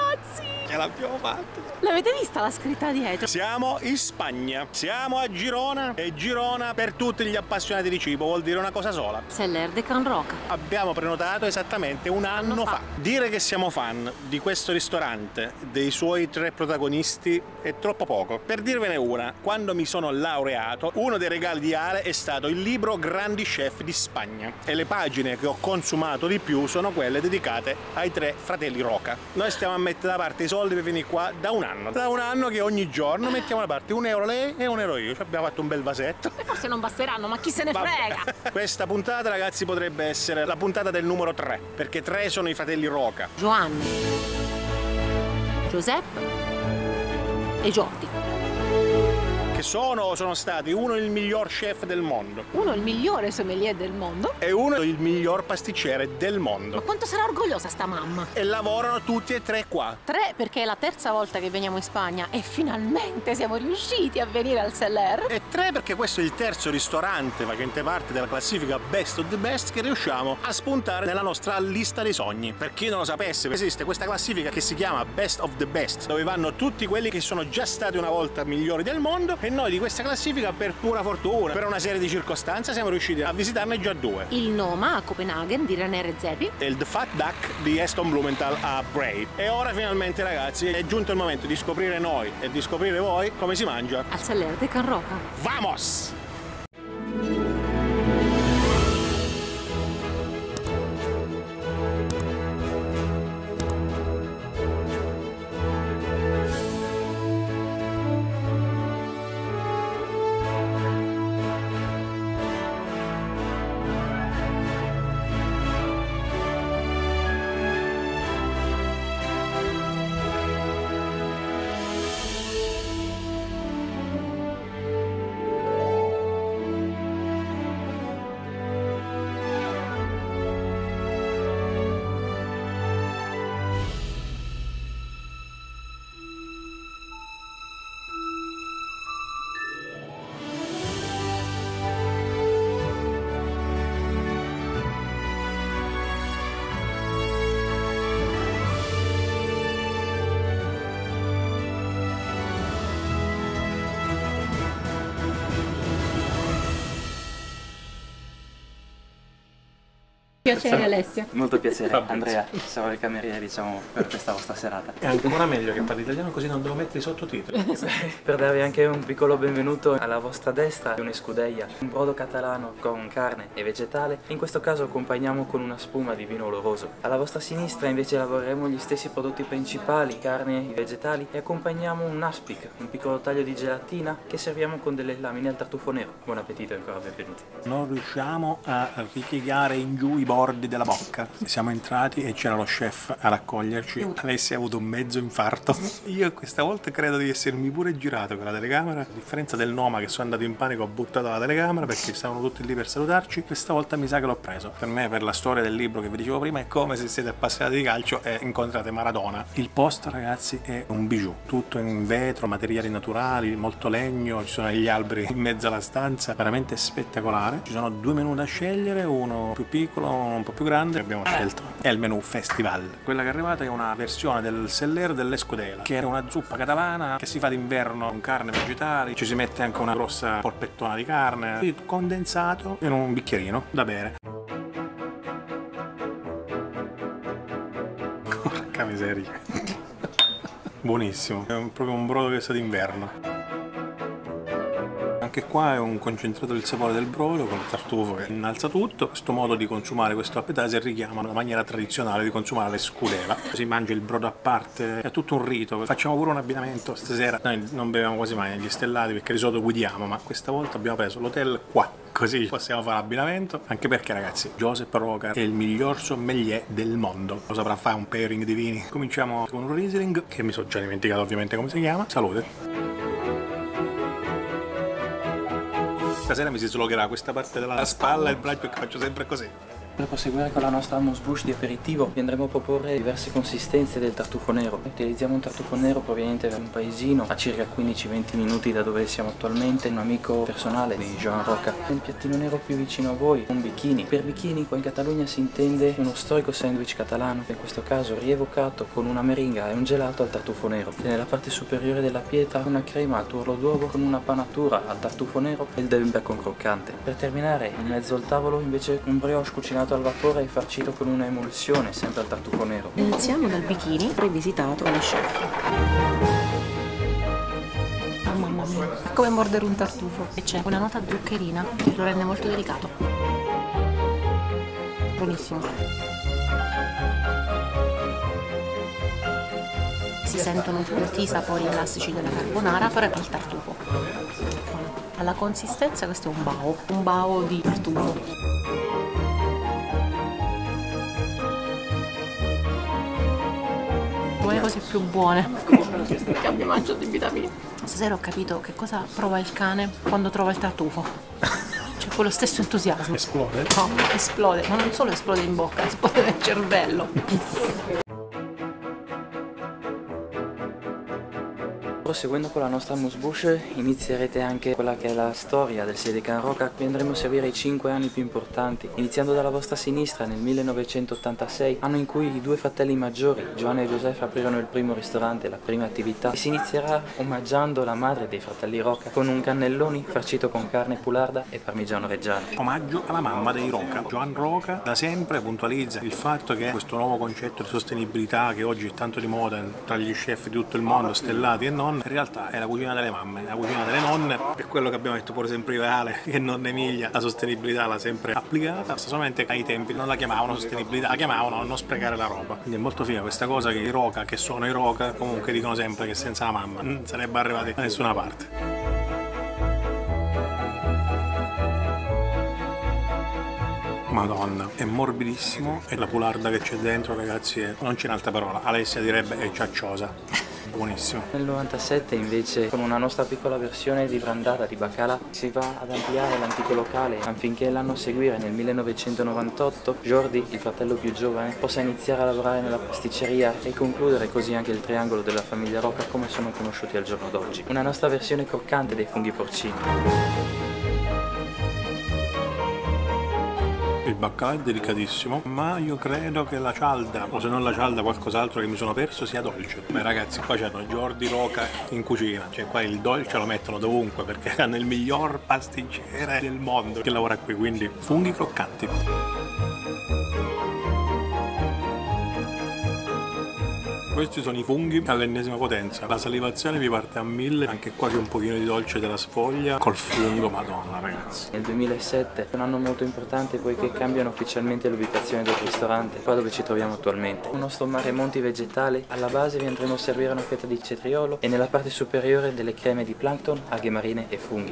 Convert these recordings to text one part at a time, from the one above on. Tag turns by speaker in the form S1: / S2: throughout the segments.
S1: ragazzi!
S2: Ce l'abbiamo fatta!
S1: L'avete vista la scritta dietro?
S2: Siamo in Spagna, siamo a Girona e Girona per tutti gli appassionati di cibo vuol dire una cosa sola.
S1: Celler de Can Roca.
S2: Abbiamo prenotato esattamente un anno fa. Dire che siamo fan di questo ristorante, dei suoi 3 protagonisti, è troppo poco. Per dirvene una, quando mi sono laureato, uno dei regali di Ale è stato il libro Grandi Chef di Spagna. E le pagine che ho consumato di più sono quelle dedicate ai 3 fratelli Roca. Noi stiamo a mettere da parte i soldi per venire qua da un anno. Da un anno che ogni giorno mettiamo da parte €1 lei e €1 io. Ci abbiamo fatto un bel vasetto.
S1: E forse non basteranno, ma chi se ne frega?
S2: Questa puntata, ragazzi, potrebbe essere la puntata del numero 3, perché 3 sono i fratelli Roca.
S1: Giovanni, Giuseppe e Jordi.
S2: Che sono stati uno il miglior chef del mondo.
S1: Uno il migliore sommelier del mondo.
S2: E uno il miglior pasticcere del mondo.
S1: Ma quanto sarà orgogliosa sta mamma?
S2: E lavorano tutti e 3 qua.
S1: 3 perché è la terza volta che veniamo in Spagna e finalmente siamo riusciti a venire al Celler.
S2: E 3 perché questo è il terzo ristorante facente parte della classifica Best of the Best che riusciamo a spuntare nella nostra lista dei sogni. Per chi non lo sapesse, esiste questa classifica che si chiama Best of the Best, dove vanno tutti quelli che sono già stati una volta migliori del mondo, e noi di questa classifica, per pura fortuna, per una serie di circostanze, siamo riusciti a visitarne già 2.
S1: Il Noma a Copenaghen di René Redzepi
S2: E il The Fat Duck di Aston Blumenthal a Bray. E ora finalmente, ragazzi, è giunto il momento di scoprire noi e di scoprire voi come si mangia
S1: al Celler de Can Roca.
S2: Vamos!
S1: Piacere Alessia.
S3: Molto piacere, Andrea. Sarò il cameriere, diciamo, per questa vostra serata.
S2: È ancora meglio che parli italiano, così non devo mettere i sottotitoli.
S3: Per darvi anche un piccolo benvenuto, alla vostra destra un'escudella, un brodo catalano con carne e vegetale. In questo caso accompagniamo con una spuma di vino oloroso. Alla vostra sinistra invece lavoreremo gli stessi prodotti principali, carne e vegetali, e accompagniamo un aspic, un piccolo taglio di gelatina che serviamo con delle lamine al tartufo nero. Buon appetito e ancora benvenuti.
S2: Non riusciamo a ripiegare in giù i bordi della bocca. Siamo entrati e c'era lo chef ad accoglierci. Alessia ha avuto un mezzo infarto. Io questa volta credo di essermi pure girato con la telecamera. A differenza del Noma, che sono andato in panico, ho buttato la telecamera perché stavano tutti lì per salutarci. Questa volta mi sa che l'ho preso. Per me, per la storia del libro che vi dicevo prima, è come se siete appassionati di calcio e incontrate Maradona. Il posto, ragazzi, è un bijou. Tutto in vetro, materiali naturali, molto legno, ci sono gli alberi in mezzo alla stanza, veramente spettacolare. Ci sono 2 menù da scegliere, uno più piccolo, uno un po' più grande. Abbiamo scelto è il menù festival. Quella che è arrivata è una versione del Celler dell'Escudella, che era una zuppa catalana che si fa d'inverno con carne vegetali, ci si mette anche una grossa polpettona di carne, condensato in un bicchierino da bere. Porca miseria. Buonissimo, è proprio un brodo che sa d'inverno. Anche qua è un concentrato del sapore del brodo con il tartufo che innalza tutto. Questo modo di consumare questo appetizer richiama la maniera tradizionale di consumare l'escudella. Si mangia il brodo a parte, è tutto un rito. Facciamo pure un abbinamento stasera. Noi non beviamo quasi mai negli stellati perché di solito guidiamo, ma questa volta abbiamo preso l'hotel qua, così possiamo fare l'abbinamento. Anche perché, ragazzi, Josep Roca è il miglior sommelier del mondo, lo saprà fare un pairing di vini. Cominciamo con un Riesling, che mi sono già dimenticato ovviamente come si chiama. Salute. Stasera mi si slogherà questa parte della spalla e il braccio, perché faccio sempre così.
S3: Per proseguire con la nostra amuse-bouche di aperitivo vi andremo a proporre diverse consistenze del tartufo nero. Utilizziamo un tartufo nero proveniente da un paesino a circa 15-20 minuti da dove siamo attualmente, un amico personale di Joan Roca. Il piattino nero più vicino a voi, un bikini. Per bikini qua in Catalogna si intende uno storico sandwich catalano, in questo caso rievocato con una meringa e un gelato al tartufo nero. E nella parte superiore della pietra una crema al tuorlo d'uovo con una panatura al tartufo nero e il del bacon croccante. Per terminare, in mezzo al tavolo invece un brioche cucinato al vapore e farcito con una emulsione sempre al tartufo nero.
S1: Iniziamo dal bikini rivisitato da chef. Oh, mamma mia, è come mordere un tartufo. E c'è una nota zuccherina che lo rende molto delicato. Buonissimo. Si sentono tutti i sapori classici della carbonara, però è il tartufo. Alla consistenza questo è un bao di tartufo. Come le cose più buone che abbia mangiato in vita mia. Stasera ho capito che cosa prova il cane quando trova il tartufo. C'è quello stesso entusiasmo.
S2: Esplode?
S1: No, esplode, ma non solo esplode in bocca, esplode nel cervello.
S3: Proseguendo con la nostra amuse-bouche inizierete anche quella che è la storia del Siede Can Roca. Vi andremo a servire i 5 anni più importanti, iniziando dalla vostra sinistra nel 1986, anno in cui i due fratelli maggiori, Giovanni e Giuseppe, aprirono il primo ristorante, la prima attività, e si inizierà omaggiando la madre dei fratelli Roca con un cannelloni farcito con carne pularda e parmigiano reggiano.
S2: Omaggio alla mamma dei Roca. Joan Roca da sempre puntualizza il fatto che questo nuovo concetto di sostenibilità che oggi è tanto di moda tra gli chef di tutto il mondo, stellati e non, in realtà è la cucina delle mamme, la cucina delle nonne, è quello che abbiamo detto pure sempre reale, che nonna Emilia la sostenibilità l'ha sempre applicata, solamente ai tempi non la chiamavano sostenibilità, la chiamavano non sprecare la roba. Quindi è molto figa questa cosa che i Roca, che sono i Roca, comunque dicono sempre che senza la mamma non sarebbe arrivati da nessuna parte. Madonna, è morbidissimo e la pularda che c'è dentro, ragazzi, non c'è un'altra parola. Alessia direbbe è ciacciosa. Buonissimo.
S3: Nel 97 invece, con una nostra piccola versione di brandata di Bacala, si va ad ampliare l'antico locale affinché l'anno a seguire, nel 1998, Jordi, il fratello più giovane, possa iniziare a lavorare nella pasticceria e concludere così anche il triangolo della famiglia Roca come sono conosciuti al giorno d'oggi. Una nostra versione croccante dei funghi porcini.
S2: Il baccalà è delicatissimo, ma io credo che la cialda, o se non la cialda qualcos'altro che mi sono perso, sia dolce. Beh ragazzi, qua c'hanno Jordi Roca in cucina, cioè qua il dolce lo mettono dovunque perché hanno il miglior pasticcere del mondo che lavora qui, quindi funghi croccanti. Questi sono i funghi all'ennesima potenza, la salivazione vi parte a 1000, anche qua c'è un pochino di dolce della sfoglia, col fungo, madonna ragazzi.
S3: Nel 2007 è un anno molto importante poiché cambiano ufficialmente l'ubicazione del ristorante, qua dove ci troviamo attualmente. Un nostro mare monti vegetale, alla base vi andremo a servire una fetta di cetriolo e nella parte superiore delle creme di plankton, alghe marine e funghi.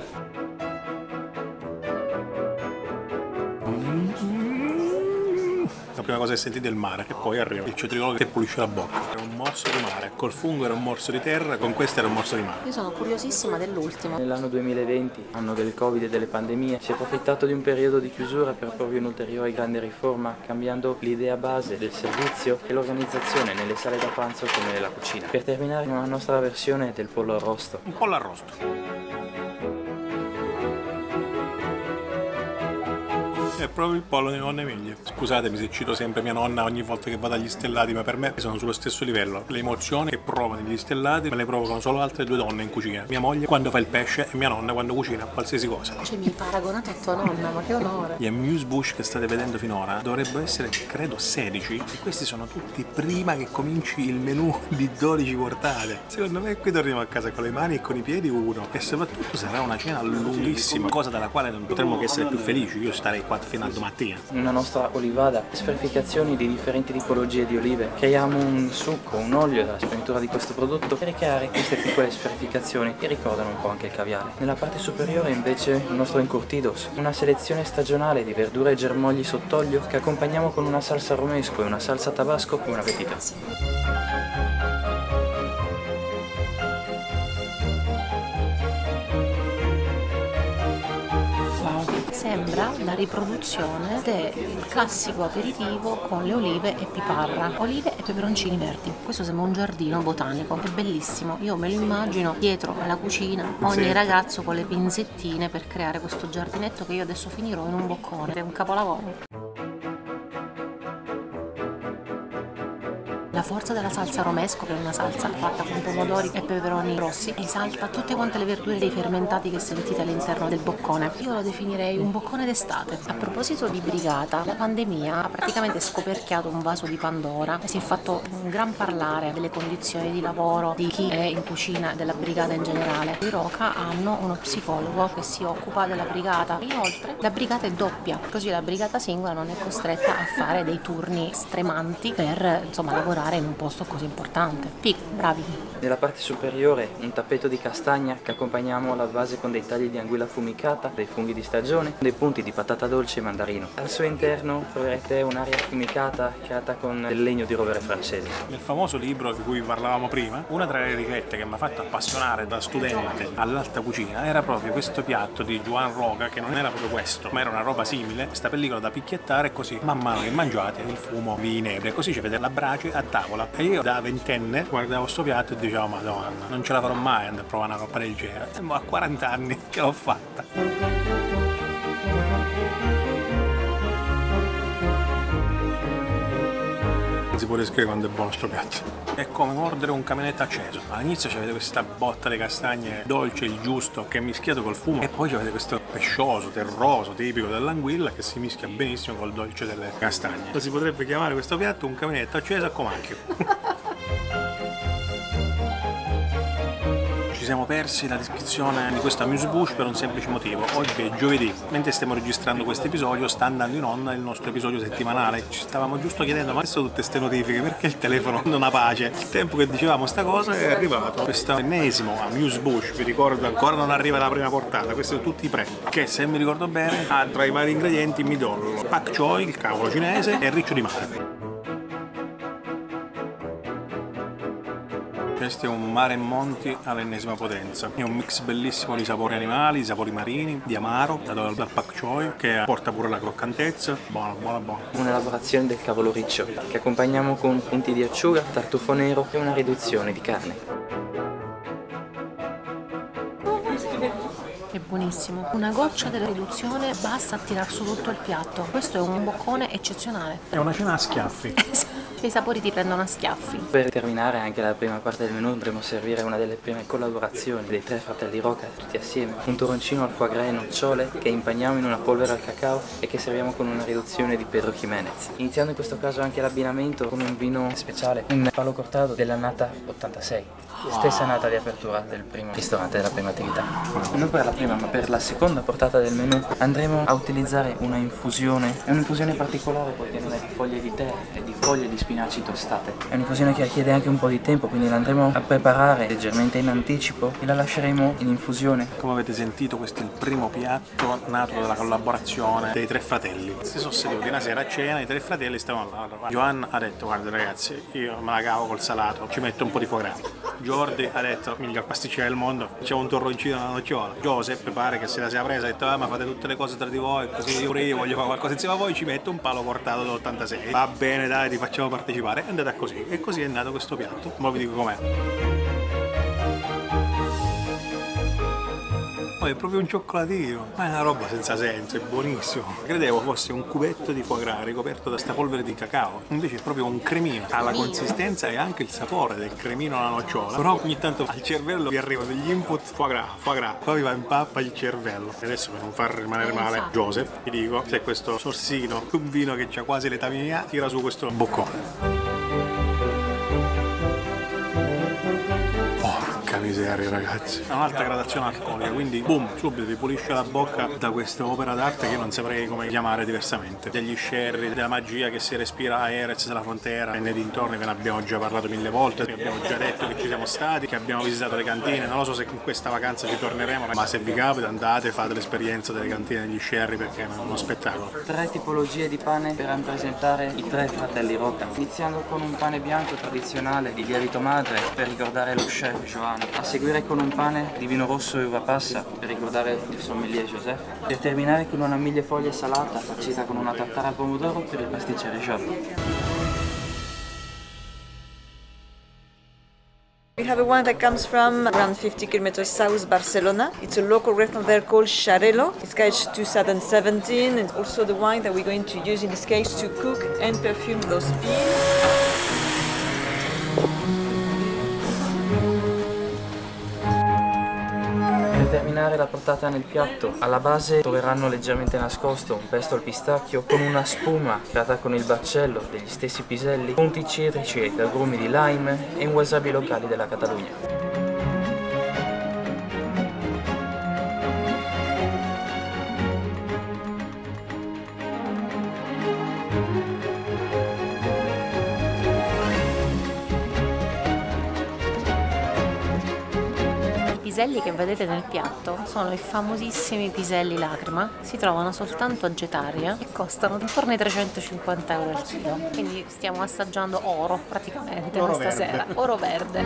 S2: La prima cosa che sentite è il mare e poi arriva il cetriolo che pulisce la bocca. È un morso di mare, col fungo era un morso di terra, con questo era un morso di mare.
S1: Io sono curiosissima dell'ultimo.
S3: Nell'anno 2020, anno del Covid e delle pandemie, si è approfittato di un periodo di chiusura per porvi un'ulteriore grande riforma, cambiando l'idea base del servizio e l'organizzazione nelle sale da pranzo come nella cucina. Per terminare, una nostra versione del pollo arrosto.
S2: Un po' l'arrosto. È proprio il pollo di nonna Emilia. Scusatemi se cito sempre mia nonna ogni volta che vado agli stellati, ma per me sono sullo stesso livello. Le emozioni che provo negli stellati me le provocano solo altre due donne in cucina. Mia moglie quando fa il pesce e mia nonna quando cucina qualsiasi cosa.
S1: Cioè mi hai paragonato a tua nonna, ma che onore.
S2: Gli amuse-bouche che state vedendo finora dovrebbero essere, credo, 16 e questi sono tutti prima che cominci il menù di 12 portate. Secondo me qui torniamo a casa con le mani e con i piedi uno e soprattutto sarà una cena lunghissima, cosa dalla quale non potremmo che essere più felici. Io starei qua fino a domattina.
S3: Una nostra olivada, sferificazioni di differenti tipologie di olive. Creiamo un succo, un olio dalla sprenditura di questo prodotto per ricreare queste piccole sferificazioni che ricordano un po' anche il caviale. Nella parte superiore invece il nostro encurtidos, una selezione stagionale di verdure e germogli sott'olio che accompagniamo con una salsa romesco e una salsa tabasco e una appetito.
S1: sembra la riproduzione del classico aperitivo con le olive e piparra, olive e peperoncini verdi. Questo sembra un giardino botanico, è bellissimo. Io me lo immagino dietro alla cucina, ogni ragazzo con le pinzettine per creare questo giardinetto che io adesso finirò in un boccone. È un capolavoro. La forza della salsa romesco, che è una salsa fatta con pomodori e peperoni rossi, esalta tutte quante le verdure dei fermentati che sentite all'interno del boccone. Io lo definirei un boccone d'estate. A proposito di brigata, la pandemia ha praticamente scoperchiato un vaso di Pandora e si è fatto un gran parlare delle condizioni di lavoro di chi è in cucina, della brigata in generale. I Roca hanno uno psicologo che si occupa della brigata. Inoltre la brigata è doppia, così la brigata singola non è costretta a fare dei turni stremanti per lavorare in un posto così importante. Figo, bravi.
S3: Nella parte superiore un tappeto di castagna che accompagniamo alla base con dei tagli di anguilla affumicata, dei funghi di stagione, dei punti di patata dolce e mandarino. Al suo interno troverete un'area affumicata creata con del legno di rovere francese.
S2: Nel famoso libro di cui parlavamo prima, una tra le ricette che mi ha fatto appassionare da studente all'alta cucina era proprio questo piatto di Joan Roca, che non era proprio questo, ma era una roba simile, questa pellicola da picchiettare, e così man mano che mangiate il fumo vi inebria, così ci vedete la brace a tavola. E io da ventenne guardavo sto piatto e dicevo: Madonna, non ce la farò mai andare a provare una roba del genere. E a 40 anni che l'ho fatta. Non si può descrivere quando è buono sto piatto. È come mordere un camionetto acceso. All'inizio c'avete questa botta di castagne dolce, il giusto, che è mischiato col fumo, e poi c'avete questo pescioso, terroso, tipico dell'anguilla, che si mischia benissimo col dolce delle castagne. Lo si potrebbe chiamare questo piatto un camionetto acceso a comacchio. Ci siamo persi la descrizione di questa amuse-bouche per un semplice motivo. Oggi è giovedì, mentre stiamo registrando questo episodio sta andando in onda il nostro episodio settimanale. Ci stavamo giusto chiedendo: ma adesso tutte queste notifiche, perché il telefono non ha pace? Il tempo che dicevamo sta cosa è arrivato questo ennesimo amuse-bouche. Vi ricordo, ancora non arriva la prima portata, questi sono tutti i pre, che se mi ricordo bene ha tra i vari ingredienti midollo, pak choi, il cavolo cinese, e riccio di mare. Questo è un mare e monti all'ennesima potenza. È un mix bellissimo di sapori animali, di sapori marini, di amaro, dato dal pak choi, che porta pure la croccantezza. Buono, buono, buono.
S3: Un'elaborazione del cavolo riccio che accompagniamo con punti di acciuga, tartufo nero e una riduzione di carne.
S1: È buonissimo. Una goccia della riduzione basta a tirar su tutto il piatto. Questo è un boccone eccezionale.
S2: È una cena a schiaffi.
S1: I sapori ti prendono a schiaffi.
S3: Per terminare anche la prima parte del menù andremo a servire una delle prime collaborazioni dei tre fratelli Roca tutti assieme. Un toroncino al foie gras e nocciole che impagniamo in una polvere al cacao e che serviamo con una riduzione di Pedro Jimenez. Iniziando in questo caso anche l'abbinamento con un vino speciale, un palo cortado dell'annata 86. Stessa annata di apertura del primo ristorante della prima attività. Non per la prima ma per la seconda portata del menù andremo a utilizzare una infusione. È un'infusione particolare poiché non è di foglie di tè, è di foglie di spinaci tostate. È un'infusione che richiede anche un po' di tempo, quindi la andremo a preparare leggermente in anticipo e la lasceremo in infusione.
S2: Come avete sentito, questo è il primo piatto nato dalla collaborazione dei tre fratelli. Si sono seduti una sera a cena, i tre fratelli stavano là. Joan ha detto: guarda ragazzi, io me la cavo col salato, ci metto un po' di foie gras. Jordi ha detto: miglior pasticcere del mondo, c'è un torroncino alla nocciola. Giuseppe pare che se la sia presa, ha detto: ma fate tutte le cose tra di voi, così pure io voglio fare qualcosa insieme a voi, ci metto un palo cortato dell'86. Va bene, dai, ti facciamo partecipare. È andata così, e così è nato questo piatto. Ma vi dico com'è. È proprio un cioccolatino, ma è una roba senza senso, è buonissimo. Credevo fosse un cubetto di foie gras ricoperto da sta polvere di cacao, invece è proprio un cremino. Ha la consistenza e anche il sapore del cremino alla nocciola, però ogni tanto al cervello vi arrivano degli input foie gras, poi vi va in pappa il cervello. E adesso, per non far rimanere male Joseph, vi dico, se questo sorsino, un vino che c'ha quasi l'età mia, tira su questo boccone. Miseria ragazzi, è un'alta gradazione alcolica, quindi boom, subito vi pulisce la bocca da questa opera d'arte che io non saprei come chiamare diversamente. Degli sherry, della magia che si respira a Jerez della Frontera e nei dintorni, ve ne abbiamo già parlato 1000 volte, vi abbiamo già detto che ci siamo stati, che abbiamo visitato le cantine. Non lo so se in questa vacanza ci torneremo, ma se vi capita andate, fate l'esperienza delle cantine degli sherry, perché è uno spettacolo.
S3: Tre tipologie di pane per rappresentare i tre fratelli Roca, iniziando con un pane bianco tradizionale di lievito madre per ricordare lo chef Joan, A seguire con un pane di vino rosso e uva passa per ricordare il sommelier Joseph. Per terminare con una millefoglie salata farcita con una tartare al pomodoro per il pasticcere Jacques.
S4: We have a wine that comes from around 50 kilometers south Barcelona. It's a local restaurant there called Xarel·lo. It's aged 2017. It's also the wine that we're going to use in this case to cook and perfume those peas.
S3: Per terminare la portata nel piatto, alla base troveranno leggermente nascosto un pesto al pistacchio con una spuma creata con il baccello degli stessi piselli, punti citrici e agrumi di lime e un wasabi locali della Catalogna.
S1: I piselli che vedete nel piatto sono i famosissimi piselli lacrima, si trovano soltanto a Getaria e costano intorno ai 350 euro al chilo, quindi stiamo assaggiando oro praticamente
S2: Oro
S1: questa
S2: verde.
S1: sera, oro verde.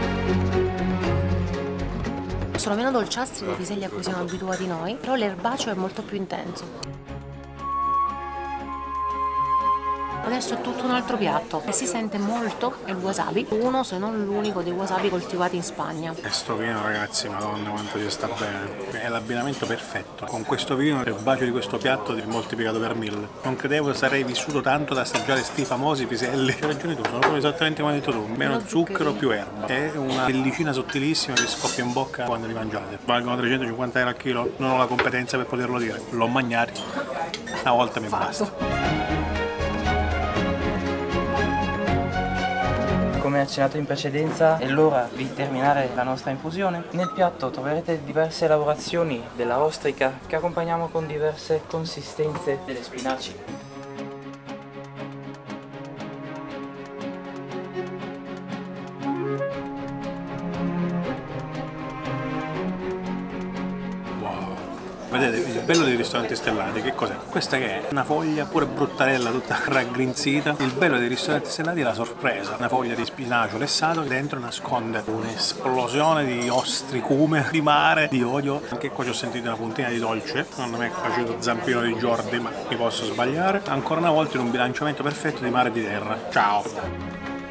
S1: Sono meno dolciastri dei piselli a cui siamo abituati noi, però l'erbaceo è molto più intenso. Adesso è tutto un altro piatto e si sente molto il wasabi, uno se non l'unico dei wasabi coltivati in Spagna.
S2: E sto vino, ragazzi, madonna quanto ci sta bene. È l'abbinamento perfetto. Con questo vino il bacio di questo piatto è moltiplicato per 1000. Non credevo sarei vissuto tanto da assaggiare sti famosi piselli. Hai ragione tu, sono proprio esattamente come hai detto tu. Meno zucchero, più erba. È una pellicina sottilissima che scoppia in bocca quando li mangiate. Valgono 350 euro al chilo, non ho la competenza per poterlo dire. L'ho mangiati, una volta mi basta.
S3: Come accennato in precedenza, è l'ora di terminare la nostra infusione. Nel piatto troverete diverse lavorazioni della ostrica che accompagniamo con diverse consistenze delle spinaci.
S2: Vedete, il bello dei ristoranti stellati che cos'è? Questa che è una foglia pure bruttarella, tutta raggrinzita. Il bello dei ristoranti stellati è la sorpresa. Una foglia di spinacio lessato che dentro nasconde un'esplosione di ostricume, di mare, di olio. Anche qua ci ho sentito una puntina di dolce. Non mi è piaciuto Zampino di Jordi, ma mi posso sbagliare. Ancora una volta in un bilanciamento perfetto di mare e di terra. Ciao!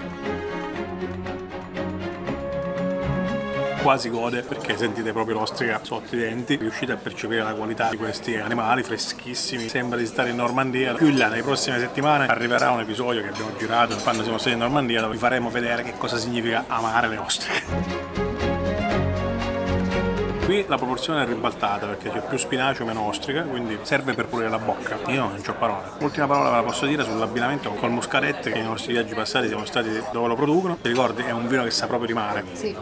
S2: Quasi gode perché sentite proprio l'ostrica sotto i denti, riuscite a percepire la qualità di questi animali freschissimi, sembra di stare in Normandia. Più in là, nelle prossime settimane arriverà un episodio che abbiamo girato quando siamo stati in Normandia, dove vi faremo vedere che cosa significa amare le ostriche. Qui la proporzione è ribaltata perché c'è più spinacio meno ostrica, quindi serve per pulire la bocca. Io non ho parole. L'ultima parola ve la posso dire sull'abbinamento col muscadet, che nei nostri viaggi passati siamo stati dove lo producono. Ti ricordi? È un vino che sa proprio di mare.
S1: Sì.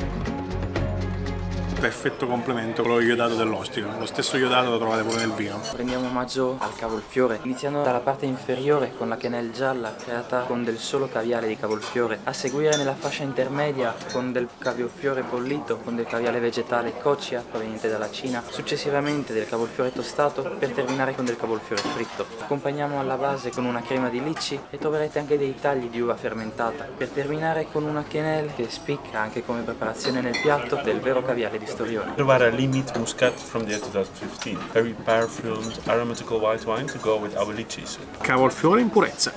S2: Perfetto complemento quello iodato dell'ostrica. Lo stesso iodato lo trovate pure nel vino.
S3: Prendiamo omaggio al cavolfiore, iniziando dalla parte inferiore con la quenelle gialla creata con del solo caviale di cavolfiore, a seguire nella fascia intermedia con del cavolfiore bollito, con del caviale vegetale coccia proveniente dalla Cina, successivamente del cavolfiore tostato, per terminare con del cavolfiore fritto. Accompagniamo alla base con una crema di litchi e troverete anche dei tagli di uva fermentata, per terminare con una quenelle che spicca anche come preparazione nel piatto del vero caviale di Storione.
S5: Trovare Limit Muscat from the year 2015. Very perfumed, aromatical white wine to go with our litchis.
S2: Cavolfiore in purezza.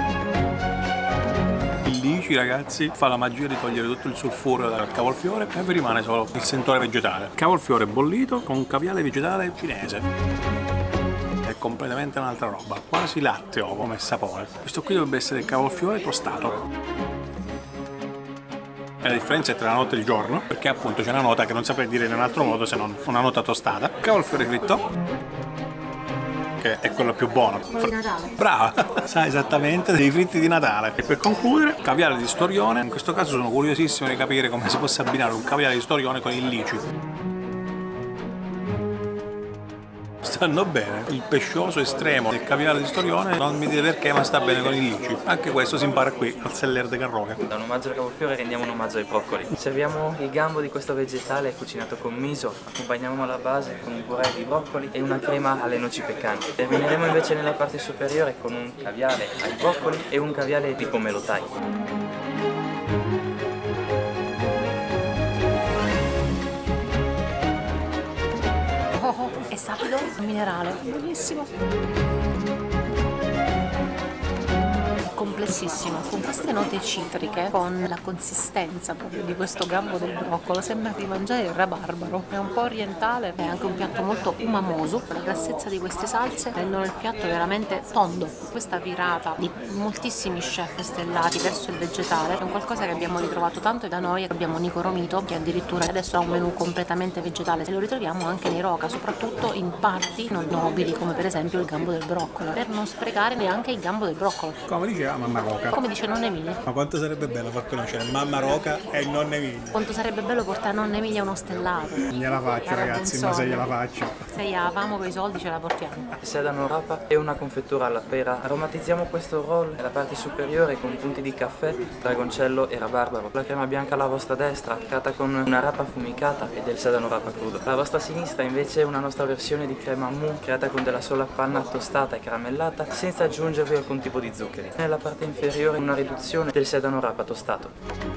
S2: Il litchi, ragazzi, fa la magia di togliere tutto il sulfuro dal cavolfiore e vi rimane solo il sentore vegetale. Cavolfiore bollito con caviale vegetale cinese. È completamente un'altra roba, quasi latteo come sapore. Questo qui dovrebbe essere il cavolfiore tostato. E la differenza è tra la nota e il giorno, perché appunto c'è una nota che non saprei dire in un altro modo se non una nota tostata. Cavolfiore fritto, che è quello più buono.
S1: Quello di Natale.
S2: Brava, sa esattamente dei fritti di Natale. E per concludere, caviale di Storione. In questo caso sono curiosissimo di capire come si possa abbinare un caviale di Storione con il litchi. Stanno bene. Il pescioso estremo del caviale di Storione non mi dite perché, ma sta bene con il litchi. Anche questo si impara qui al Cellar de Carroca.
S3: Da un omaggio al cavolfiore rendiamo un omaggio ai broccoli. Serviamo il gambo di questo vegetale cucinato con miso, accompagniamo alla base con un purè di broccoli e una crema alle noci peccanti. Termineremo invece nella parte superiore con un caviale ai broccoli e un caviale tipo melotai.
S1: morbido, minerale, buonissimo. Complessissimo, con queste note citriche, con la consistenza proprio di questo gambo del broccolo, sembra di mangiare il rabarbaro. È un po' orientale, è anche un piatto molto umamoso. La grassezza di queste salse rendono il piatto veramente tondo. Questa virata di moltissimi chef stellati verso il vegetale è un qualcosa che abbiamo ritrovato tanto da noi. Abbiamo Nico Romito, che addirittura adesso ha un menù completamente vegetale, e lo ritroviamo anche nei Roca, soprattutto in parti non nobili, come per esempio il gambo del broccolo, per non sprecare neanche il gambo del broccolo.
S2: Come diceva mamma Roca.
S1: Come dice nonna Emilia.
S2: Ma quanto sarebbe bello far conoscere mamma Roca e nonna Emilia.
S1: Quanto sarebbe bello portare a nonna Emilia uno stellato.
S2: Gliela faccio, ragazzi, ma se gliela faccio.
S1: Se gliela famo con i soldi ce la portiamo.
S3: Sedano rapa e una confettura alla pera. Aromatizziamo questo roll nella parte superiore con punti di caffè, dragoncello e rabarbaro. La crema bianca alla vostra destra, creata con una rapa affumicata e del sedano rapa crudo. Alla vostra sinistra invece una nostra versione di crema mou, creata con della sola panna tostata e caramellata, senza aggiungervi alcun tipo di zuccheri. Nella parte inferiore una riduzione del sedano rapa tostato.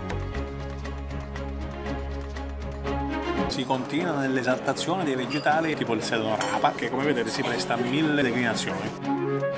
S2: Si continua nell'esaltazione dei vegetali tipo il sedano rapa, che come vedete si presta a 1000 declinazioni.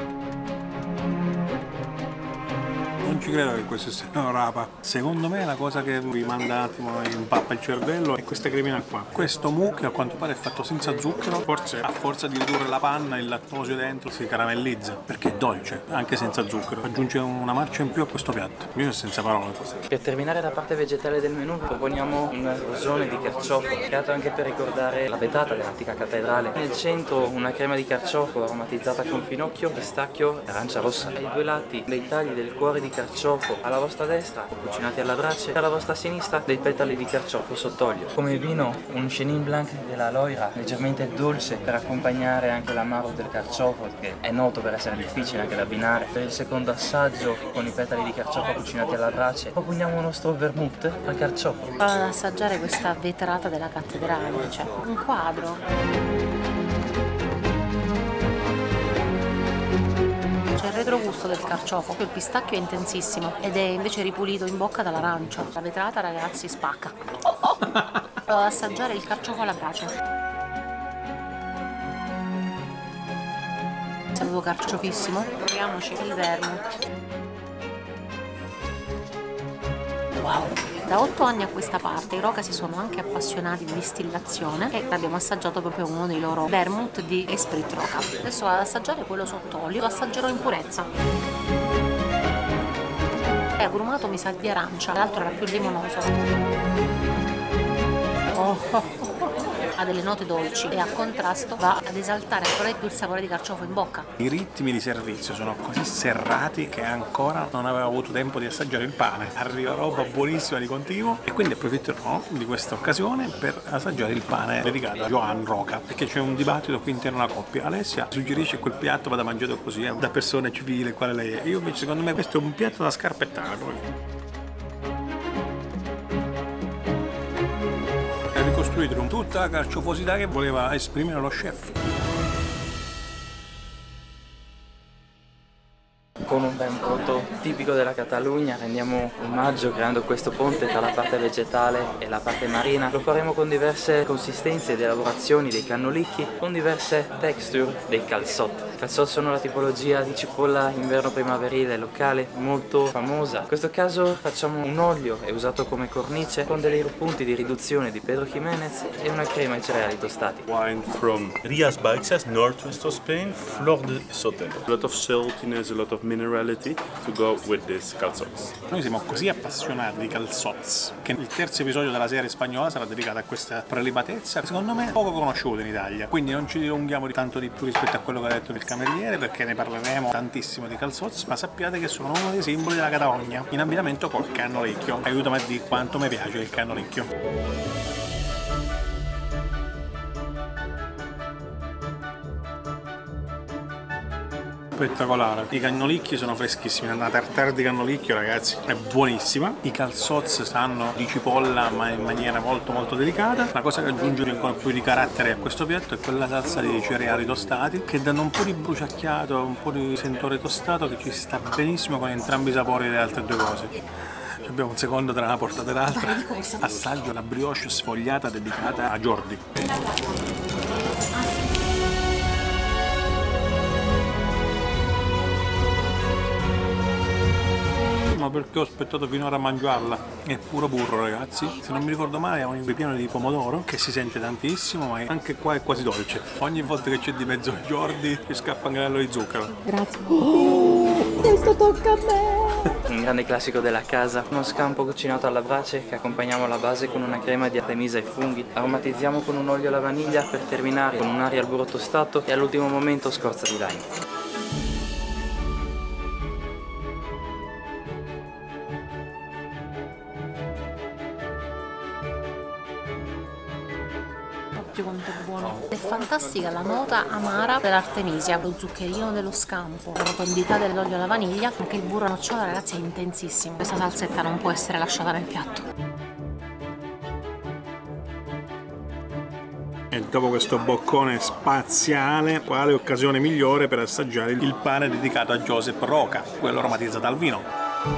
S2: Non ci credo che questo sia sedano rapa. Secondo me la cosa che vi manda un attimo in pappa il cervello è questa cremina qua. Questo mou, che a quanto pare è fatto senza zucchero, forse a forza di ridurre la panna il lattosio dentro si caramellizza, perché è dolce, anche senza zucchero. Aggiunge una marcia in più a questo piatto. Io sono senza parole.
S3: Per terminare la parte vegetale del menù proponiamo un rosone di carciofo, creato anche per ricordare la vetrata dell'antica cattedrale. Nel centro una crema di carciofo aromatizzata con finocchio, pistacchio e arancia rossa. Ai due lati dei tagli del cuore di carciofo, alla vostra destra cucinati alla brace e alla vostra sinistra dei petali di carciofo sott'olio. Come vino un Chenin Blanc della Loira, leggermente dolce per accompagnare anche l'amaro del carciofo, che è noto per essere difficile anche da abbinare. Per il secondo assaggio, con i petali di carciofo cucinati alla brace, proponiamo un nostro vermouth al carciofo.
S1: Vado ad assaggiare questa vetrata della cattedrale, cioè un quadro. C'è il retrogusto del carciofo, il pistacchio è intensissimo ed è invece ripulito in bocca dall'arancia. La vetrata, ragazzi, spacca. Vado ad assaggiare il carciofo alla brace. Saluto carciofissimo. Proviamoci il vermouth. Wow! Da 8 anni a questa parte i Roca si sono anche appassionati di distillazione e abbiamo assaggiato proprio uno dei loro vermouth di Esprit Roca. Adesso vado ad assaggiare quello sott'olio, lo assaggerò in purezza. È agrumato, mi sa di arancia, l'altro era più limonoso. Ha delle note dolci e a contrasto va ad esaltare ancora di più il sapore di carciofo in bocca.
S2: I ritmi di servizio sono così serrati che ancora non avevo avuto tempo di assaggiare il pane. Arriva roba buonissima di continuo e quindi approfitterò di questa occasione per assaggiare il pane dedicato a Joan Roca, perché c'è un dibattito qui interno alla coppia. Alessia suggerisce che quel piatto vada mangiato così, da persona civile quale lei è. Io invece, secondo me, questo è un piatto da scarpettare poi. Ricostruito con tutta la carciofosità che voleva esprimere lo chef.
S3: Con un ben prodotto tipico della Catalogna rendiamo omaggio creando questo ponte tra la parte vegetale e la parte marina. Lo faremo con diverse consistenze ed elaborazioni dei cannolicchi, con diverse texture dei calzot. I calzot sono la tipologia di cipolla inverno-primaverile locale molto famosa. In questo caso facciamo un olio, è usato come cornice, con dei punti di riduzione di Pedro Jiménez e una crema ai cereali tostati.
S5: Wine from Rias Baixas, northwest of Spain, Flor de Sotelo. A lot of saltiness, a lot of minerality to go with this calzots.
S2: Noi siamo così appassionati di calzots che il terzo episodio della serie spagnola sarà dedicato a questa prelibatezza, secondo me poco conosciuta in Italia. Quindi non ci dilunghiamo di tanto di più rispetto a quello che ha detto il cameriere, perché ne parleremo tantissimo di calzots, ma sappiate che sono uno dei simboli della Catalogna, in abbinamento col cannolicchio. Aiutami a dire quanto mi piace il cannolicchio. Spettacolare. I cannolicchi sono freschissimi, una tartare di cannolicchio, ragazzi, è buonissima. I calzots sanno di cipolla ma in maniera molto molto delicata. La cosa che aggiunge ancora più di carattere a questo piatto è quella salsa di cereali tostati che danno un po' di bruciacchiato, un po' di sentore tostato che ci sta benissimo con entrambi i sapori delle altre due cose. Abbiamo un secondo tra una portata e l'altra. Assaggio la brioche sfogliata dedicata a Jordi. Ma perché ho aspettato finora a mangiarla? È puro burro, ragazzi. Se non mi ricordo male è un ripieno di pomodoro che si sente tantissimo, ma anche qua è quasi dolce. Ogni volta che c'è di mezzo Jordi ci scappa un granello di zucchero.
S1: Grazie. Questo tocca a me!
S3: Un grande classico della casa, uno scampo cucinato alla brace che accompagniamo alla base con una crema di artemisa e funghi, aromatizziamo con un olio alla vaniglia per terminare con un'aria al burro tostato e all'ultimo momento scorza di lime.
S1: Quanto è buono. È fantastica la nota amara dell'artemisia, lo zuccherino dello scampo, la rotondità dell'olio alla vaniglia, anche il burro nocciola, ragazzi, è intensissimo. Questa salsetta non può essere lasciata nel piatto.
S2: E dopo questo boccone spaziale, quale occasione migliore per assaggiare il pane dedicato a Josep Roca, quello aromatizzato al vino.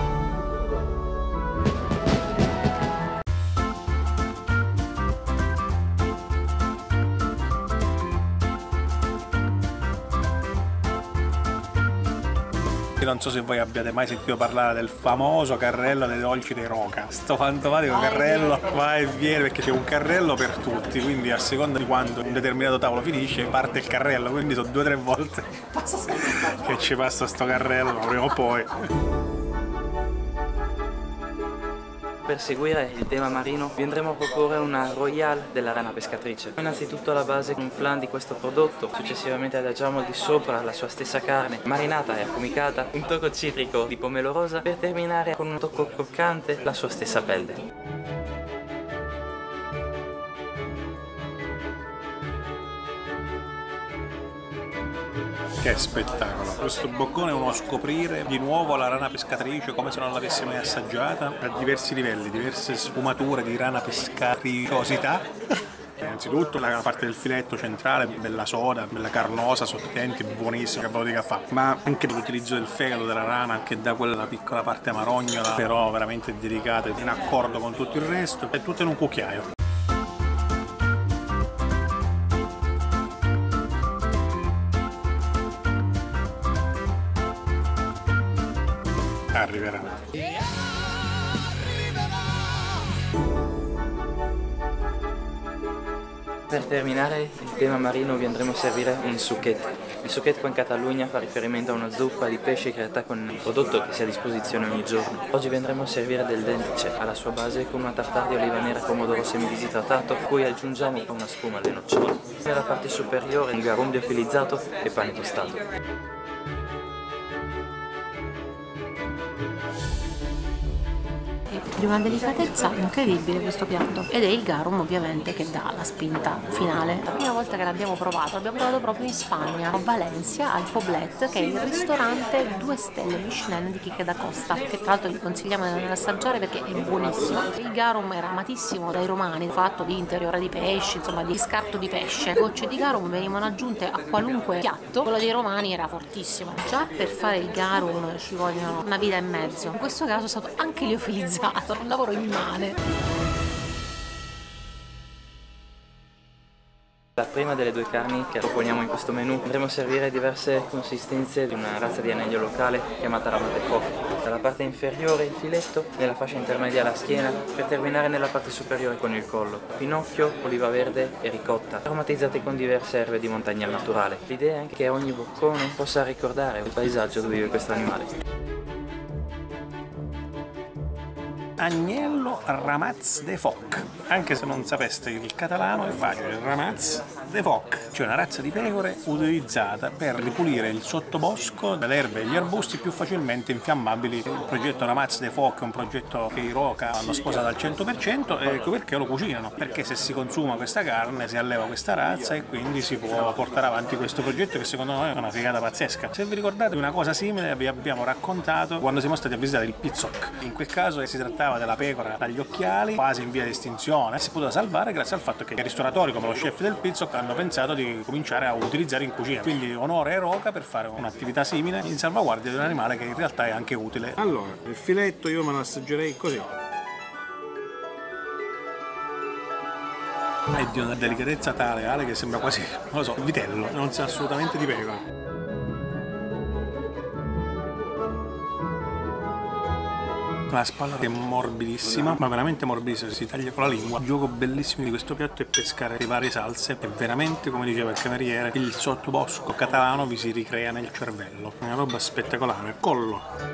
S2: Non so se voi abbiate mai sentito parlare del famoso carrello dei dolci dei Roca. Sto fantomatico carrello va e viene, perché c'è un carrello per tutti, quindi a seconda di quando un determinato tavolo finisce parte il carrello, quindi sono 2 o 3 volte che ci passa sto carrello prima o poi.
S3: Per seguire il tema marino vi andremo a proporre una royale della rana pescatrice. Innanzitutto alla base un flan di questo prodotto, successivamente adagiamo al di sopra la sua stessa carne marinata e affumicata, un tocco citrico di pomelo rosa per terminare con un tocco croccante la sua stessa pelle.
S2: Che spettacolo! Questo boccone è uno scoprire di nuovo la rana pescatrice come se non l'avessi mai assaggiata, a diversi livelli, diverse sfumature di rana pescatriciosità. Innanzitutto la parte del filetto centrale, bella soda, bella carnosa, sottenti, buonissima, che voglia fa. Ma anche l'utilizzo del fegato della rana, che dà quella piccola parte marognola, però veramente delicata, in accordo con tutto il resto, è tutto in un cucchiaio. Arriverà.
S3: Per terminare il tema marino vi andremo a servire un succhetto. Il succhetto in Catalogna fa riferimento a una zuppa di pesce creata con un prodotto che sia a disposizione ogni giorno. Oggi vi andremo a servire del dentice, alla sua base con una tartare di oliva nera pomodoro semidisidratato, cui aggiungiamo una spuma alle nocciole. Nella parte superiore un garum liofilizzato e pane tostato.
S1: Di una delicatezza incredibile questo piatto, ed è il garum ovviamente che dà la spinta finale. La prima volta che l'abbiamo provato proprio in Spagna, a Valencia, al Poblet, che è il ristorante 2 stelle Michelin di Quique da Costa, che tra l'altro vi consigliamo di andare ad assaggiare perché è buonissimo. Il garum era amatissimo dai romani, fatto di interiora di pesce, insomma di scarto di pesce. Gocce di garum venivano aggiunte a qualunque piatto, quello dei romani era fortissimo. Già per fare il garum ci vogliono una vita e mezzo, in questo caso è stato anche liofilizzato, un lavoro immane.
S3: La prima delle 2 carni che proponiamo in questo menù andremo a servire diverse consistenze di una razza di aneglio locale chiamata Ramat de Foc. Dalla parte inferiore il filetto, nella fascia intermedia la schiena, per terminare nella parte superiore con il collo. Finocchio, oliva verde e ricotta, aromatizzati con diverse erbe di montagna al naturale. L'idea è anche che ogni boccone possa ricordare il paesaggio dove vive questo animale.
S2: Agnello Ramats de Foc. Anche se non sapeste il catalano è facile, Ramats de Foc, cioè una razza di pecore utilizzata per ripulire il sottobosco dalle erbe e gli arbusti più facilmente infiammabili. Il progetto Ramats de Foc è un progetto che i Roca hanno sposato al 100%, e ecco perché lo cucinano, perché se si consuma questa carne si alleva questa razza e quindi si può portare avanti questo progetto, che secondo noi è una figata pazzesca. Se vi ricordate, una cosa simile vi abbiamo raccontato quando siamo stati a visitare il Pizzoc. In quel caso si trattava della pecora dagli occhiali, quasi in via di estinzione. Si è potuta salvare grazie al fatto che i ristoratori come lo chef del Pizzoc hanno pensato di cominciare a utilizzare in cucina. Quindi onore ai Roca per fare un'attività simile in salvaguardia di un animale che in realtà è anche utile. Allora, il filetto io me lo assaggerei così. È di una delicatezza tale che sembra quasi, non lo so, vitello, non sa assolutamente di pecora. La spalla è morbidissima, ma veramente morbidissima, si taglia con la lingua. Il gioco bellissimo di questo piatto è pescare le varie salse e veramente, come diceva il cameriere, il sottobosco catalano vi si ricrea nel cervello. È una roba spettacolare. Collo.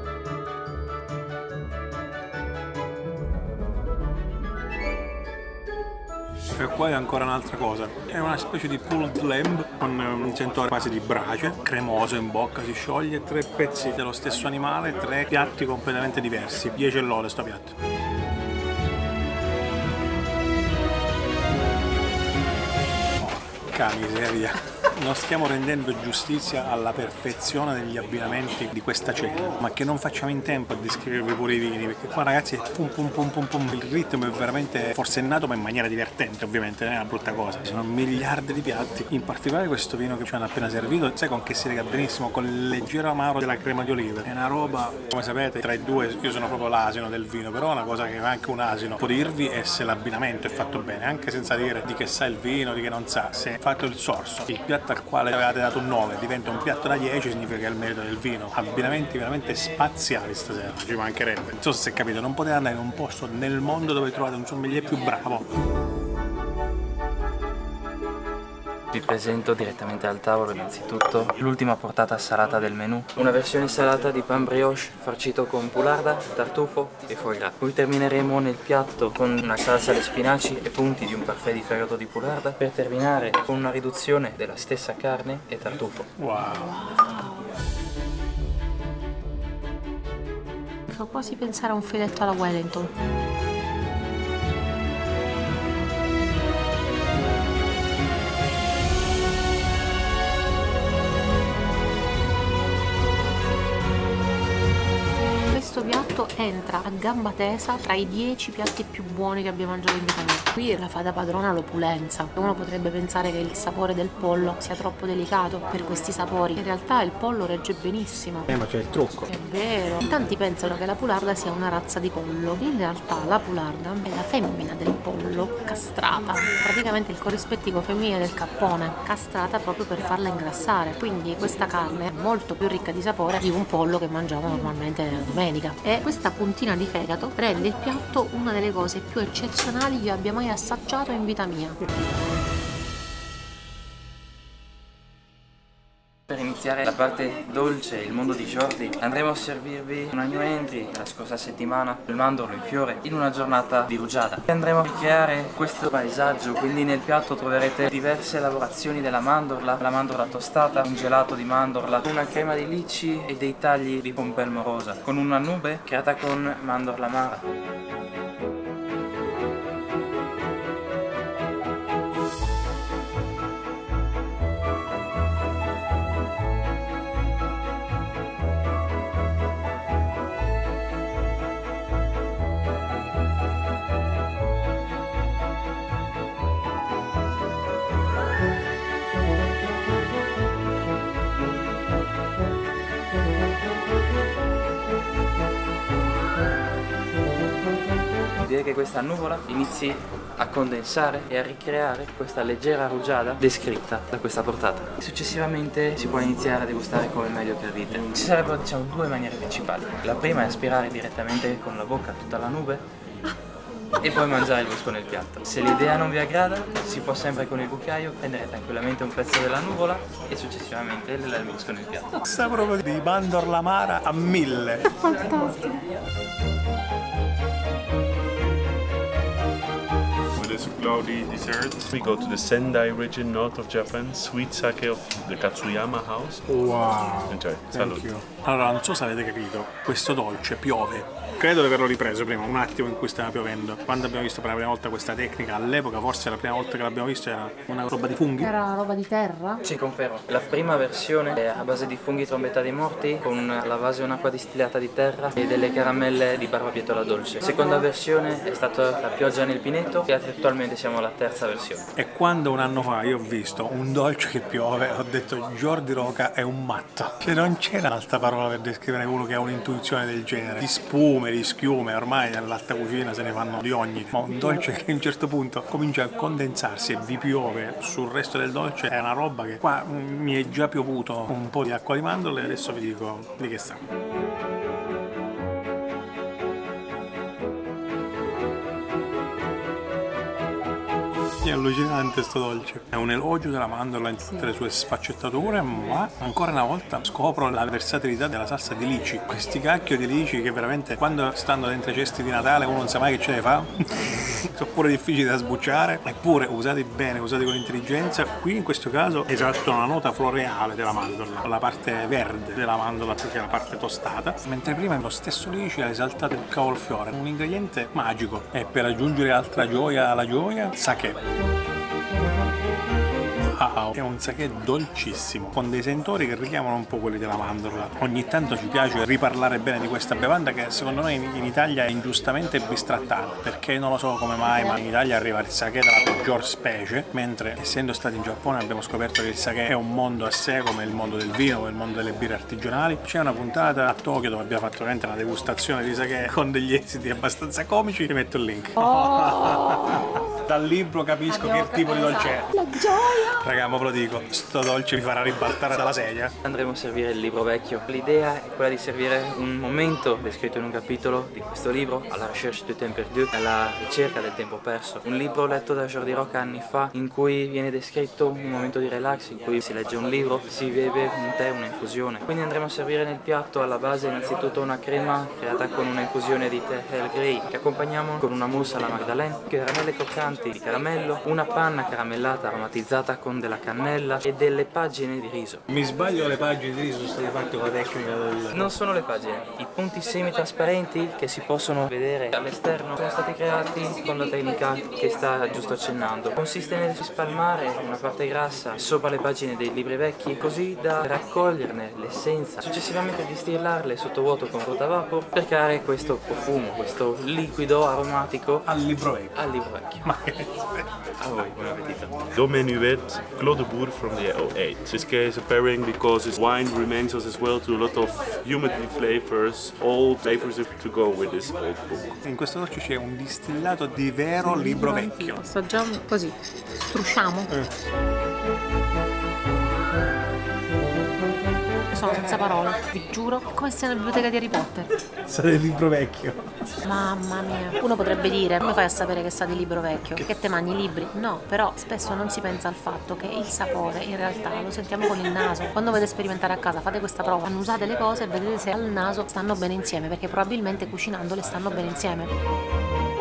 S2: E qua è ancora un'altra cosa, è una specie di pulled lamb con un sentore quasi di brace, cremoso in bocca, si scioglie, 3 pezzi dello stesso animale, 3 piatti completamente diversi, 10 lode sto piatto. Porca miseria! Non stiamo rendendo giustizia alla perfezione degli abbinamenti di questa cena, ma che non facciamo in tempo a descrivervi pure i vini, perché qua ragazzi è pum pum pum pum pum, il ritmo è veramente forsennato ma in maniera divertente, ovviamente, non è una brutta cosa. Ci sono miliardi di piatti, in particolare questo vino che ci hanno appena servito, sai con che si lega benissimo? Con il leggero amaro della crema di olive. È una roba, come sapete, tra i due io sono proprio l'asino del vino, però una cosa che anche un asino può dirvi è se l'abbinamento è fatto bene, anche senza dire di che sa il vino, di che non sa. Se è fatto il sorso, il piatto al quale avevate dato un 9 diventa un piatto da 10, significa che è il merito del vino. Abbinamenti veramente spaziali stasera, ci mancherebbe. Non so se capite, non potete andare in un posto nel mondo dove trovate un sommelier più bravo.
S3: Vi presento direttamente al tavolo innanzitutto l'ultima portata salata del menù, una versione salata di pan brioche farcito con poularda, tartufo e foie gras. Poi termineremo nel piatto con una salsa alle spinaci e punti di un parfait di fegato di poularda, per terminare con una riduzione della stessa carne e tartufo.
S2: Wow!
S1: Mi fa quasi pensare a un filetto alla Wellington. Questo piatto entra a gamba tesa tra i 10 piatti più buoni che abbia mangiato in vita mia. Qui la fa da padrona l'opulenza. Uno potrebbe pensare che il sapore del pollo sia troppo delicato per questi sapori. In realtà il pollo regge benissimo.
S2: Ma c'è il trucco.
S1: È vero. Tanti pensano che la poularda sia una razza di pollo. In realtà la poularda è la femmina del pollo castrata. Praticamente il corrispettivo femminile del cappone, castrata proprio per farla ingrassare. Quindi questa carne è molto più ricca di sapore di un pollo che mangiamo normalmente la domenica. E questa puntina di fegato rende il piatto una delle cose più eccezionali che io abbia mai assaggiato in vita mia.
S3: Per iniziare la parte dolce, il mondo di Jordi, andremo a servirvi una new entry la scorsa settimana, il mandorlo in fiore, in una giornata di rugiada. Andremo a ricreare questo paesaggio, quindi nel piatto troverete diverse lavorazioni della mandorla, la mandorla tostata, un gelato di mandorla, una crema di litchi e dei tagli di pompelmo rosa, con una nube creata con mandorla amara. Direi che questa nuvola inizi a condensare e a ricreare questa leggera rugiada descritta da questa portata. Successivamente si può iniziare a degustare come meglio credete. Ci sarebbero, diciamo, 2 maniere principali. La prima è aspirare direttamente con la bocca tutta la nube e poi mangiare il bosco nel piatto. Se l'idea non vi aggrada, si può sempre con il cucchiaio prendere tranquillamente un pezzo della nuvola e successivamente il bosco nel piatto.
S2: Sa proprio di mandorla amara a 1000.
S1: Fantastico!
S5: This cloudy dessert, we go to the Sendai region north of Japan, sweet sake of the Katsuyama house.
S2: Wow!
S5: Enjoy,
S2: Thank
S5: salute.
S2: you. Allora, non so se avete capito, questo dolce piove. Credo di averlo ripreso prima, un attimo in cui stava piovendo. Quando abbiamo visto per la prima volta questa tecnica, all'epoca forse la prima volta che l'abbiamo visto era una roba di funghi.
S1: Era una roba di terra?
S3: Sì, confermo. La prima versione è a base di funghi trombetta dei morti, con alla base un'acqua distillata di terra e delle caramelle di barbabietola dolce. La seconda versione è stata la pioggia nel pineto e attualmente siamo alla terza versione.
S2: E quando un anno fa io ho visto un dolce che piove, ho detto Jordi Roca è un matto. Cioè non c'era un'altra parola per descrivere uno che ha un'intuizione del genere. Di spume, di schiume, ormai nell'alta cucina se ne fanno di ogni. Ma un dolce che a un certo punto comincia a condensarsi e vi piove sul resto del dolce è una roba che qua mi è già piovuto un po' di acqua di mandorle e adesso vi dico di che sta. È allucinante sto dolce. È un elogio della mandorla in tutte le sue sfaccettature, ma ancora una volta scopro la versatilità della salsa di lici. Questi cacchio di lici che veramente quando stanno dentro i cesti di Natale uno non sa mai che ce ne fa. Sono pure difficili da sbucciare, eppure usati bene, usati con intelligenza. Qui in questo caso esaltano la nota floreale della mandorla, la parte verde della mandorla più che la parte tostata, mentre prima lo stesso lici ha esaltato il cavolfiore, un ingrediente magico. E per aggiungere altra gioia alla gioia, sake. Wow, è un sake dolcissimo, con dei sentori che richiamano un po' quelli della mandorla. Ogni tanto ci piace riparlare bene di questa bevanda che secondo noi in Italia è ingiustamente bistrattata, perché non lo so come mai, ma in Italia arriva il sake dalla peggior specie, mentre essendo stati in Giappone abbiamo scoperto che il sake è un mondo a sé, come il mondo del vino, come il mondo delle birre artigianali. C'è una puntata a Tokyo dove abbiamo fatto veramente una degustazione di sake con degli esiti abbastanza comici, vi metto il link. Dal libro capisco che tipo di dolce è.
S1: La gioia!
S2: Raga, ma ve lo dico, sto dolce vi farà ribaltare dalla sedia.
S3: Andremo a servire il libro vecchio. L'idea è quella di servire un momento descritto in un capitolo di questo libro, alla recherche du temps perdu, alla ricerca del tempo perso. Un libro letto da Jordi Rocca anni fa, in cui viene descritto un momento di relax, in cui si legge un libro, si beve un tè, un'infusione. Quindi andremo a servire nel piatto alla base innanzitutto una crema creata con una infusione di tè Earl Grey, che accompagniamo con una mousse alla magdalene, caramelle croccanti di caramello, una panna caramellata aromatizzata con della cannella e delle pagine di riso.
S2: Mi sbaglio, le pagine di riso sono state fatte con la tecnica del...
S3: Non sono le pagine, i punti semi-trasparenti che si possono vedere all'esterno sono stati creati con la tecnica che sta giusto accennando. Consiste nel spalmare una parte grassa sopra le pagine dei libri vecchi così da raccoglierne l'essenza, successivamente distillarle sottovuoto con rotavapo per creare questo profumo, questo liquido aromatico
S2: al libro vecchio.
S3: Al libro vecchio.
S2: Ma che...
S3: A voi, buon appetito.
S5: Domenuet Clos de Bourg from the 08. This case a pairing because its wine reminds us as well to a lot of humidity flavors, all flavors to go with this old book.
S2: In questo dolce c'è un distillato di vero libro vecchio.
S1: Sto già così, strusciamo. Sono senza parole, vi giuro, è come se nella biblioteca di Harry Potter.
S2: Sa del libro vecchio.
S1: Mamma mia. Uno potrebbe dire, come fai a sapere che sa di libro vecchio? Che te mangi i libri? No, però spesso non si pensa al fatto che il sapore in realtà lo sentiamo con il naso. Quando volete sperimentare a casa, fate questa prova, annusate le cose e vedete se al naso stanno bene insieme, perché probabilmente cucinandole stanno bene insieme.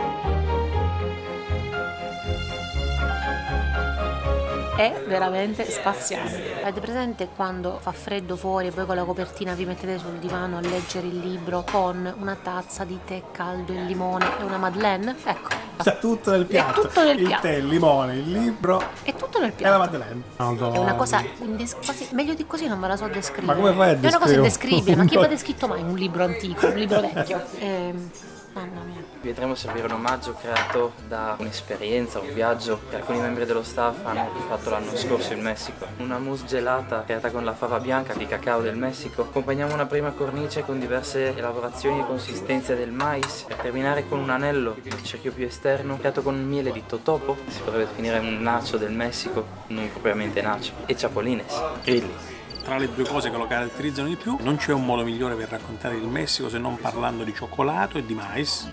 S1: È veramente spaziale. Avete presente quando fa freddo fuori e voi con la copertina vi mettete sul divano a leggere il libro con una tazza di tè caldo, il limone e una madeleine? Ecco.
S2: Sta tutto nel piatto.
S1: È tutto nel
S2: il
S1: piatto.
S2: tè, il limone, il libro.
S1: È tutto nel
S2: E
S1: piatto.
S2: la madeleine.
S1: È una cosa quasi meglio di così non ve la so descrivere.
S2: Ma come fai a
S1: È una cosa
S2: descrivere?
S1: indescrivibile, ma chi va descritto mai un libro antico, un libro vecchio? Mamma mia.
S3: Vi vedremo servire un omaggio creato da un'esperienza, un viaggio che alcuni membri dello staff hanno fatto l'anno scorso in Messico. Una mousse gelata creata con la fava bianca di cacao del Messico. Accompagniamo una prima cornice con diverse elaborazioni e consistenze del mais per terminare con un anello nel cerchio più esterno creato con miele di totopo, si potrebbe definire un nacho del Messico, non propriamente nacho, e chapulines, grilli.
S2: Tra le due cose che lo caratterizzano di più, non c'è un modo migliore per raccontare il Messico se non parlando di cioccolato e di mais.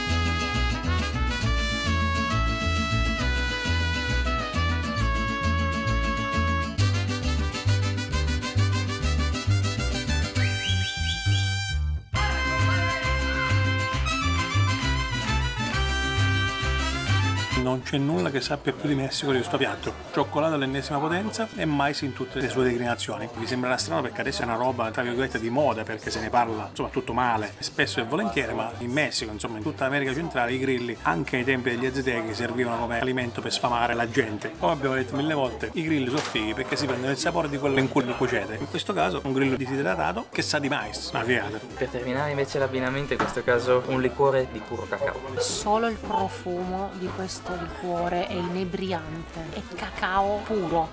S2: Non c'è nulla che sappia più di Messico di questo piatto. Cioccolato all'ennesima potenza e mais in tutte le sue declinazioni. Vi sembrerà strano perché adesso è una roba tra virgolette di moda, perché se ne parla soprattutto male, spesso e volentieri, ma in Messico, insomma in tutta l'America centrale, i grilli anche ai tempi degli aztechi servivano come alimento per sfamare la gente. Come abbiamo detto mille volte, i grilli sono fighi perché si prendono il sapore di quello in cui li cuocete. In questo caso un grillo disidratato che sa di mais. Ma figata.
S3: Per terminare invece l'abbinamento, in questo caso un liquore di puro cacao.
S1: Solo il profumo di questo liquore è inebriante, è cacao puro.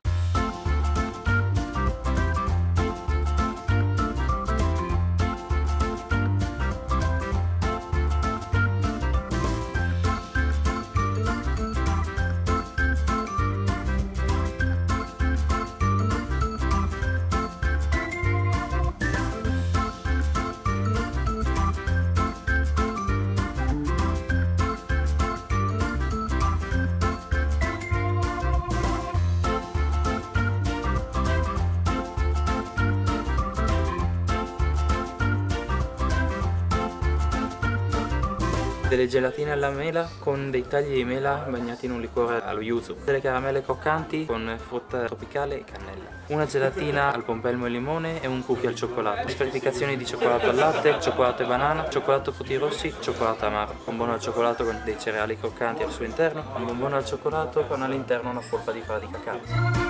S3: delle gelatine alla mela con dei tagli di mela bagnati in un liquore allo yuzu, delle caramelle croccanti con frutta tropicale e cannella, una gelatina al pompelmo e limone e un cookie al cioccolato, sfertificazioni di cioccolato al latte, cioccolato e banana, cioccolato frutti rossi, cioccolato amaro, bombone al cioccolato con dei cereali croccanti al suo interno, un bombone al cioccolato con all'interno una polpa di fava di cacao.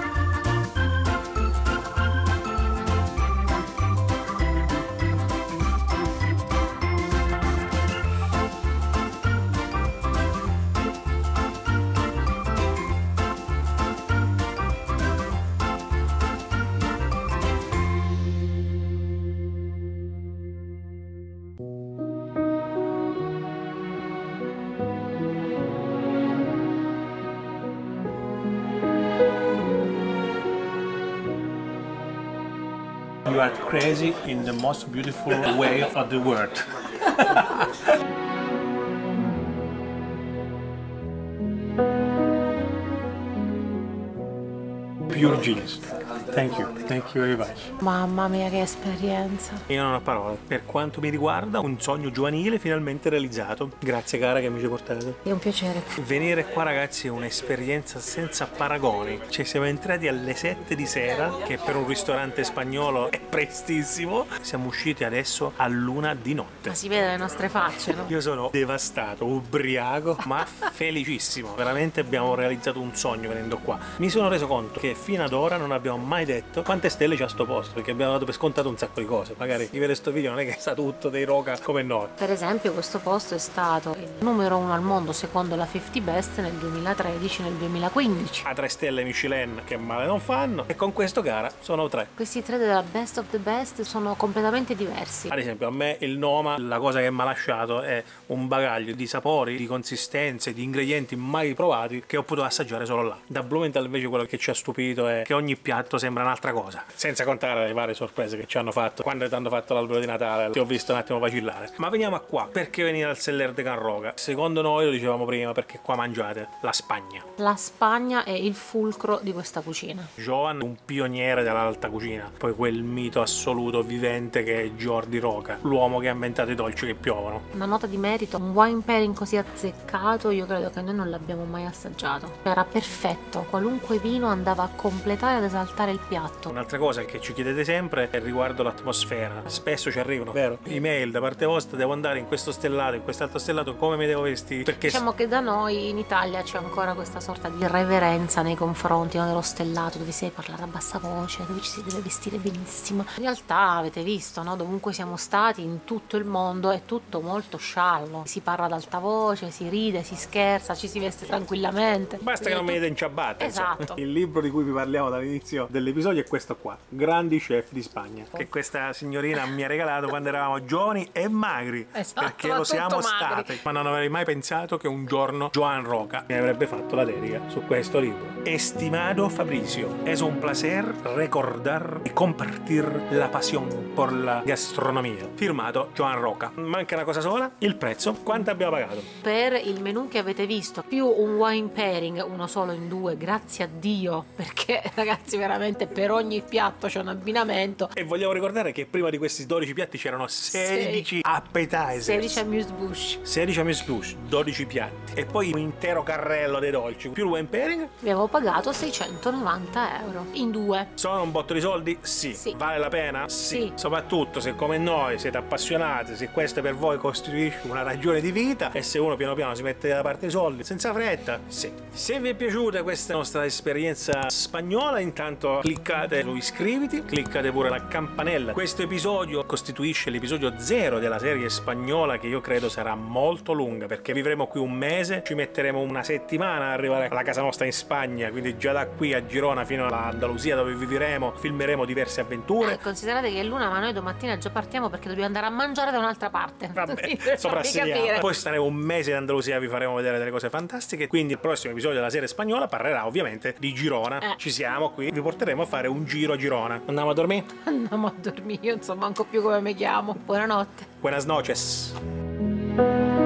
S2: You are crazy in the most beautiful way of the world. Pure genius. Thank you very much.
S1: Mamma mia, che esperienza.
S2: Io non ho parole. Per quanto mi riguarda, un sogno giovanile finalmente realizzato. Grazie cara che mi ci hai portato.
S1: È un piacere.
S2: Venire qua ragazzi è un'esperienza senza paragoni. Cioè siamo entrati alle 7 di sera, che per un ristorante spagnolo è prestissimo. Siamo usciti adesso all'1 di notte.
S1: Ma si vede le nostre facce, no?
S2: Io sono devastato, ubriaco, ma felicissimo. Veramente abbiamo realizzato un sogno venendo qua. Mi sono reso conto che fino ad ora non abbiamo mai detto quante stelle c'ha sto posto, perché abbiamo dato per scontato un sacco di cose. Magari chi vede sto video non è che sa tutto dei roca come noi.
S1: Per esempio questo posto è stato il numero 1 al mondo secondo la 50 Best nel 2013 e nel 2015.
S2: Ha 3 stelle Michelin che male non fanno, e con questo gara sono 3.
S1: Questi 3 della Best of the Best sono completamente diversi.
S2: Ad esempio a me il Noma, la cosa che mi ha lasciato è un bagaglio di sapori, di consistenze, di ingredienti mai provati che ho potuto assaggiare solo là. Da Blumenthal invece quello che ci ha stupito è che ogni piatto sembra un'altra cosa, senza contare le varie sorprese che ci hanno fatto quando ti hanno fatto l'albero di Natale. Ti ho visto un attimo vacillare. Ma veniamo a qua, perché venire al Celler de Can Roca? Secondo noi, lo dicevamo prima, perché qua mangiate la Spagna.
S1: La Spagna è il fulcro di questa cucina.
S2: Joan, un pioniere dell'alta cucina, poi quel mito assoluto vivente che è Jordi Roca, l'uomo che ha inventato i dolci che piovono.
S1: Una nota di merito, un wine pairing così azzeccato io credo che noi non l'abbiamo mai assaggiato. Era perfetto, qualunque vino andava a completare, ad esaltare il piatto.
S2: Un'altra cosa che ci chiedete sempre è riguardo l'atmosfera. Spesso ci arrivano, vero? Email da parte vostra, devo andare in questo stellato, in quest'altro stellato, come mi devo vestire? Perché
S1: diciamo che da noi in Italia c'è ancora questa sorta di reverenza nei confronti dello stellato, dove si deve parlare a bassa voce, dove ci si deve vestire benissimo. In realtà avete visto, no? Dovunque siamo stati in tutto il mondo è tutto molto sciallo. Si parla ad alta voce, si ride, si scherza, ci si veste tranquillamente.
S2: basta che non mi dite in ciabatte.
S1: Esatto.
S2: Il libro di cui vi parliamo dall'inizio dell'episodio è questo qua, Grandi Chef di Spagna, che questa signorina mi ha regalato quando eravamo giovani e magri.
S1: Esatto,
S2: perché
S1: ma
S2: lo
S1: tutto
S2: siamo
S1: magri.
S2: stati. Ma non avrei mai pensato che un giorno Joan Roca mi avrebbe fatto la dedica su questo libro. Estimado Fabricio, es un placer recordar y compartir la pasión por la gastronomia. Firmato Joan Roca. Manca una cosa sola, il prezzo. Quanto abbiamo pagato?
S1: Per il menù che avete visto, più un wine pairing, uno solo in 2, grazie a Dio, perché ragazzi veramente per ogni piatto c'è un abbinamento.
S2: E vogliamo ricordare che prima di questi 12 piatti c'erano 16 appetizers.
S1: 16 amuse-bouche.
S2: 16 amuse-bouche, 12 piatti. E poi un intero carrello dei dolci. Più il wine pairing.
S1: Abbiamo pagato 690 euro in 2.
S2: Sono un botto di soldi? Sì.
S1: Sì.
S2: Vale la pena?
S1: Sì.
S2: Soprattutto se come noi siete appassionati, se questo per voi costituisce una ragione di vita e se uno piano piano si mette da parte i soldi senza fretta, sì. Se vi è piaciuta questa nostra esperienza spagnola, intanto cliccate su iscriviti, cliccate pure la campanella. Questo episodio costituisce l'episodio 0 della serie spagnola, che io credo sarà molto lunga, perché vivremo qui un mese, ci metteremo una settimana ad arrivare alla casa nostra in Spagna, quindi già da qui a Girona fino all'Andalusia dove vivremo, filmeremo diverse avventure.
S1: Considerate che è l'una, ma noi domattina già partiamo perché dobbiamo andare a mangiare da un'altra parte.
S2: Vabbè, soprassediamo. Poi staremo un mese in Andalusia, vi faremo vedere delle cose fantastiche. Quindi il prossimo episodio della serie spagnola parlerà ovviamente di Girona. Ci siamo qui, vi porteremo a fare un giro a Girona. Andiamo a dormire?
S1: Andiamo a dormire, io non so manco più come mi chiamo. Buonanotte.
S2: Buenas noches.